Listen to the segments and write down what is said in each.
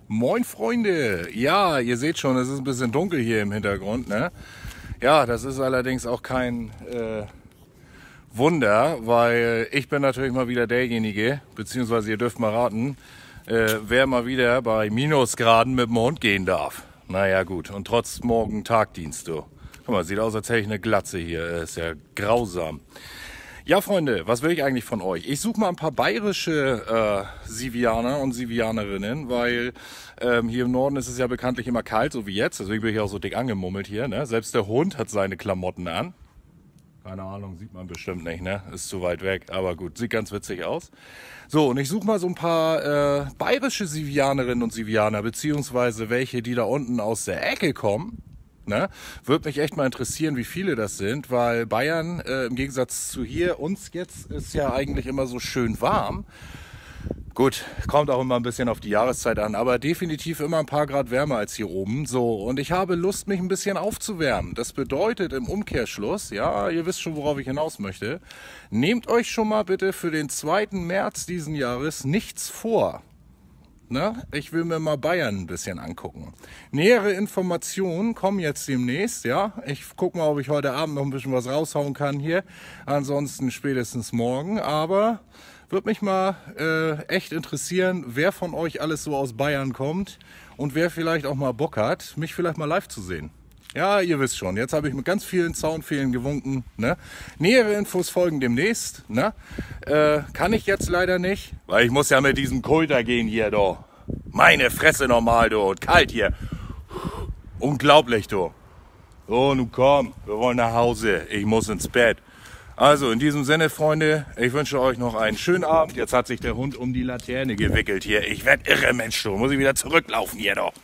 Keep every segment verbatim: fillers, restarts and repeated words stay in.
Moin Freunde! Ja, ihr seht schon, es ist ein bisschen dunkel hier im Hintergrund, ne? Ja, das ist allerdings auch kein äh, Wunder, weil ich bin natürlich mal wieder derjenige, beziehungsweise ihr dürft mal raten, äh, wer mal wieder bei Minusgraden mit dem Hund gehen darf. Naja gut, und trotz morgen Tagdienst, du. Guck mal, sieht aus, als hätte ich eine Glatze hier, ist ja grausam. Ja, Freunde, was will ich eigentlich von euch? Ich suche mal ein paar bayerische äh, Sivianer und Sivianerinnen, weil ähm, hier im Norden ist es ja bekanntlich immer kalt, so wie jetzt. Deswegen bin ich auch so dick angemummelt hier. Ne? Selbst der Hund hat seine Klamotten an. Keine Ahnung, sieht man bestimmt nicht, ne? Ist zu weit weg, aber gut, sieht ganz witzig aus. So, und ich suche mal so ein paar äh, bayerische Sivianerinnen und Sivianer, beziehungsweise welche, die da unten aus der Ecke kommen. Ne? Würde mich echt mal interessieren, wie viele das sind, weil Bayern äh, im Gegensatz zu hier, uns jetzt, ist ja eigentlich immer so schön warm. Gut, kommt auch immer ein bisschen auf die Jahreszeit an, aber definitiv immer ein paar Grad wärmer als hier oben. So, und ich habe Lust, mich ein bisschen aufzuwärmen. Das bedeutet im Umkehrschluss, ja, ihr wisst schon, worauf ich hinaus möchte, nehmt euch schon mal bitte für den zweiten März diesen Jahres nichts vor. Na, ich will mir mal Bayern ein bisschen angucken. Nähere Informationen kommen jetzt demnächst, ja. Ich gucke mal, ob ich heute Abend noch ein bisschen was raushauen kann hier. Ansonsten spätestens morgen. Aber würde mich mal äh, echt interessieren, wer von euch alles so aus Bayern kommt und wer vielleicht auch mal Bock hat, mich vielleicht mal live zu sehen. Ja, ihr wisst schon, jetzt habe ich mit ganz vielen Zaunfehlen gewunken. Ne? Nähere Infos folgen demnächst. Ne? Äh, kann ich jetzt leider nicht, weil ich muss ja mit diesem Kulter gehen hier, du. Meine Fresse normal, du. Kalt hier. Unglaublich, du. So, nun komm, wir wollen nach Hause. Ich muss ins Bett. Also, in diesem Sinne, Freunde, ich wünsche euch noch einen schönen Abend. Jetzt hat sich der Hund um die Laterne gewickelt hier. Ich werd irre, Mensch, du. Muss ich wieder zurücklaufen hier, doch.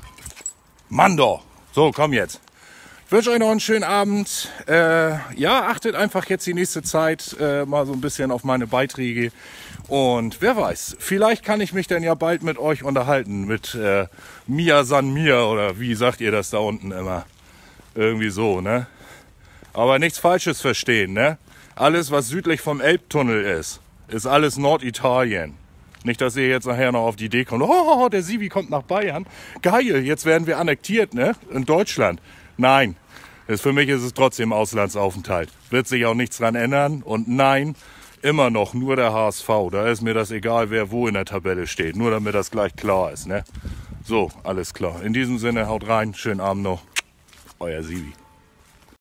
Mann, doch. So, komm jetzt. Ich wünsche euch noch einen schönen Abend. Äh, ja, achtet einfach jetzt die nächste Zeit äh, mal so ein bisschen auf meine Beiträge. Und wer weiß, vielleicht kann ich mich dann ja bald mit euch unterhalten. Mit äh, Mia San Mia oder wie sagt ihr das da unten immer? Irgendwie so, ne? Aber nichts Falsches verstehen, ne? Alles, was südlich vom Elbtunnel ist, ist alles Norditalien. Nicht, dass ihr jetzt nachher noch auf die Idee kommt, oh, der Sivi kommt nach Bayern. Geil, jetzt werden wir annektiert, ne? In Deutschland. Nein, das, für mich ist es trotzdem Auslandsaufenthalt. Wird sich auch nichts dran ändern. Und nein, immer noch nur der H S V. Da ist mir das egal, wer wo in der Tabelle steht. Nur damit das gleich klar ist, ne? So, alles klar. In diesem Sinne, haut rein. Schönen Abend noch. Euer Sivi.